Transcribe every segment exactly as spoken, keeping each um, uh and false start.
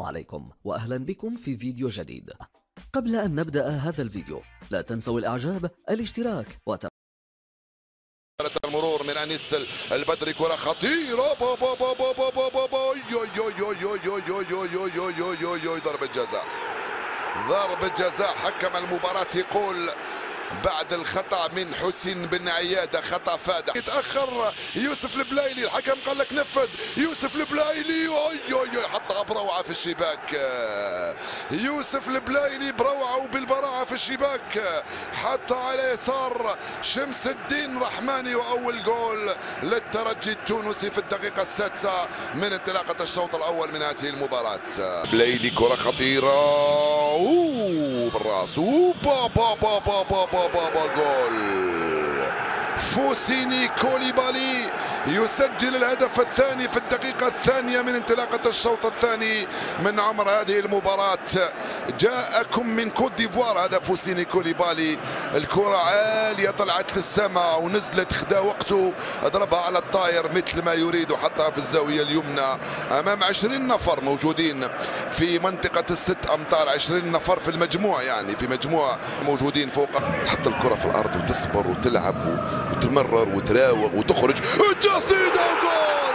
عليكم وأهلا بكم في فيديو جديد. قبل أن نبدأ هذا الفيديو لا تنسوا الإعجاب، الاشتراك وت... المرور من أنيس البدري، كرة خطيرة، بابا بابا بابا بابا ضربة جزاء، ضربة جزاء. حكم المباراة يقول بعد الخطأ من حسين بن عيادة خطأ فادح. يتأخر يوسف البلايلي، الحكم قال لك نفذ. يوسف البلايلي حطها بروعة في الشباك. يوسف البلايلي بروعة وبالبراعة في الشباك، حتى على يسار شمس الدين رحماني، وأول جول للترجي التونسي في الدقيقة السادسة من انطلاقة الشوط الأول من هذه المباراة. بلايلي كرة خطيرة، أوه بالراس، أوه بابا بابا بابا بابا جول. فوسيني كوليبالي يسجل الهدف الثاني في الدقيقة الثانية من انطلاقة الشوط الثاني من عمر هذه المباراة. جاءكم من كوت ديفوار هذا فوسيني كوليبالي، الكرة عالية طلعت للسماء ونزلت، خدا وقته، ضربها على الطاير مثل ما يريد وحطها في الزاوية اليمنى أمام عشرين نفر موجودين في منطقة الست أمتار، عشرين نفر في المجموع، يعني في مجموع موجودين فوق. تحط الكرة في الأرض وتصبر وتلعب وتمرر وتراوغ وتخرج، تسديدة وجول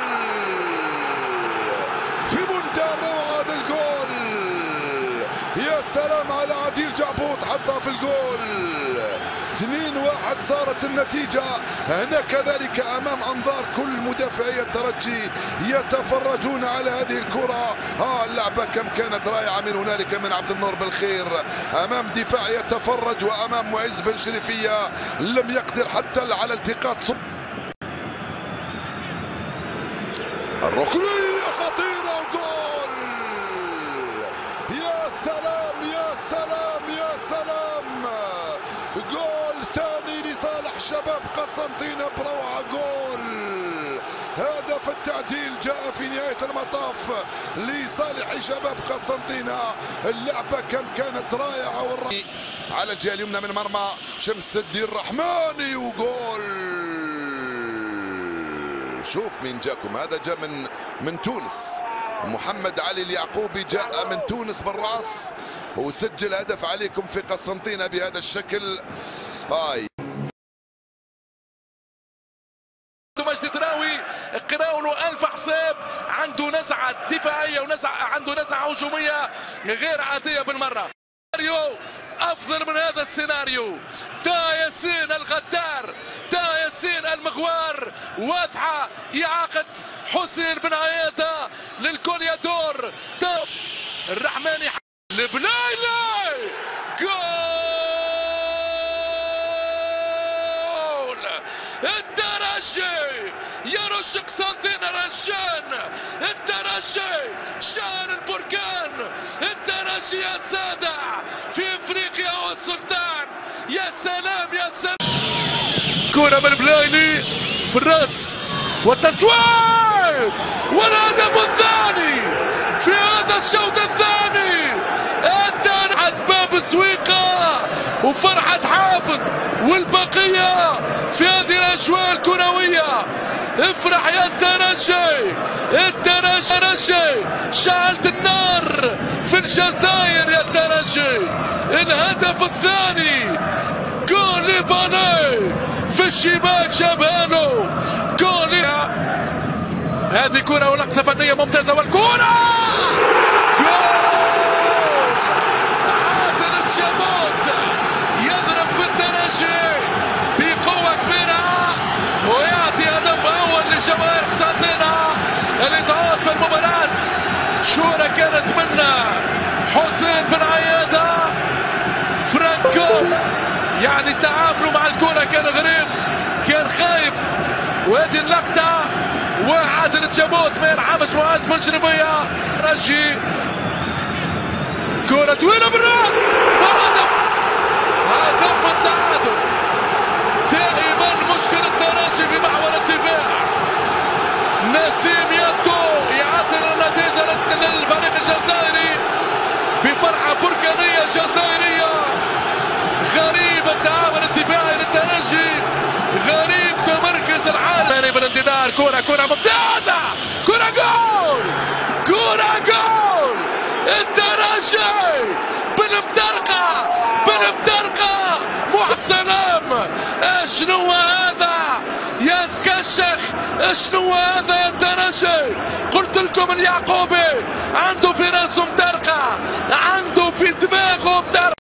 في منتهى الروعة. هذا الجول يا سلام على عديل جعبوط، حطها في الجول. اثنين واحد صارت النتيجة هنا، كذلك أمام أنظار كل مدافعي الترجي يتفرجون على هذه الكرة. آه اللعبة كم كانت رائعة من هنالك من عبد النور بالخير، أمام دفاع يتفرج وأمام معز بن شريفية لم يقدر حتى على التقاط. الركنية خطيرة وجول، يا سلام يا سلام يا سلام. جول ثاني لصالح شباب قسنطينة بروعة، جول هدف التعديل جاء في نهاية المطاف لصالح شباب قسنطينة. اللعبة كم كانت رائعة والرائعة. على الجهة اليمنى من مرمى شمس الدين رحماني وجول. شوف مين جاكم، هذا جاء من من تونس، محمد علي اليعقوبي جاء من تونس بالراس وسجل هدف عليكم في قسنطينة بهذا الشكل. هاي مجدي تراوي، قراون ألف حساب، عنده نزعة دفاعية ونزعة، عنده نزعة هجومية غير عادية بالمرة. أفضل من هذا السيناريو، تا ياسين الغدار، تا ياسين المغوار، واضحة إعاقة حسين بن عيادة للكوليادور. تا الرحماني البلايلي، جول الترجي يرش قسنطينة رشان، الترجي شان البركان، الترجي يا سادة في افريقيا والسلطان. يا سلام يا سلام، كرة من بلايلي في الراس والتسويق والهدف الثاني في هذا الشوط الثاني. انتهت باب سويقة وفرحة حافظ والبقية في هذه الأجواء الكروية. افرح يا الترجي، الترجي شعلت النار في الجزائر يا الترجي. الهدف الثاني جول ليباني في الشباك شبانو، جول. هذه كرة ولقطة فنية ممتازة، والكرة جول. عادل الجمود يضرب في الترجي بقوة كبيرة ويعطي هدف أول لجماهير قسنطينة اللي تعود في المباراة. شورى كانت منا حسين بن عيادة، فرانكو يعني تعامله مع الكرة كان غريب، كان خايف. وهذه اللقطة وعادل الجمود ما يرحمش معز بن شريفية. رجي كرة طويلة بالراس وهدف، هدف التعادل. دائما مشكلة الترجي في محور الدفاع. نسيم ياتو يعدل النتيجة للفريق الجزائري بفرحة بركانية جزائرية. غريب التعامل الدفاعي للترجي، غريب تمركز العالم بالانتظار. كرة كرة ممتازة، كرة جول، كرة جول. الترجي بالمدرقة بالمدرقة. مع السلام. اشنو هذا يا الكشخ؟ اشنو هذا يا الترجي؟ قلت لكم اليعقوبي عنده في راسه مدرقة، عنده في دماغه مدرقة.